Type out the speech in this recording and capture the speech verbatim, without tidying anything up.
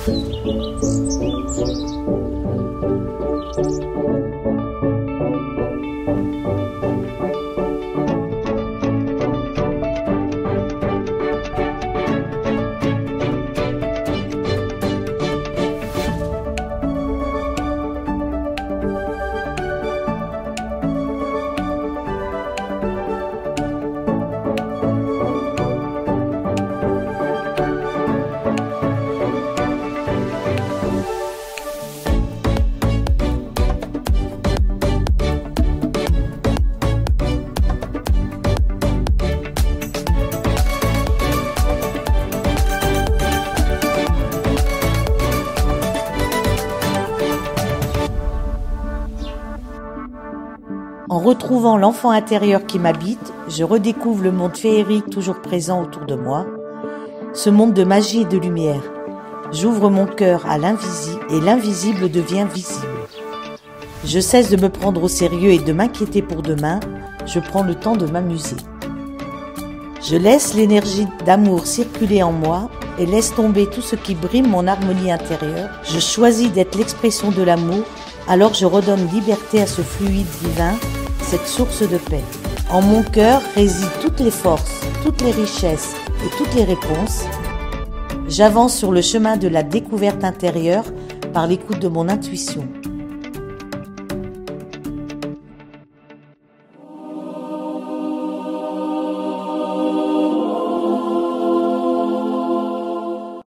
En retrouvant l'enfant intérieur qui m'habite, je redécouvre le monde féerique toujours présent autour de moi, ce monde de magie et de lumière. J'ouvre mon cœur à l'invisible et l'invisible devient visible. Je cesse de me prendre au sérieux et de m'inquiéter pour demain, je prends le temps de m'amuser. Je laisse l'énergie d'amour circuler en moi et laisse tomber tout ce qui brime mon harmonie intérieure. Je choisis d'être l'expression de l'amour, alors je redonne liberté à ce fluide divin, cette source de paix. En mon cœur résident toutes les forces, toutes les richesses et toutes les réponses. J'avance sur le chemin de la découverte intérieure par l'écoute de mon intuition.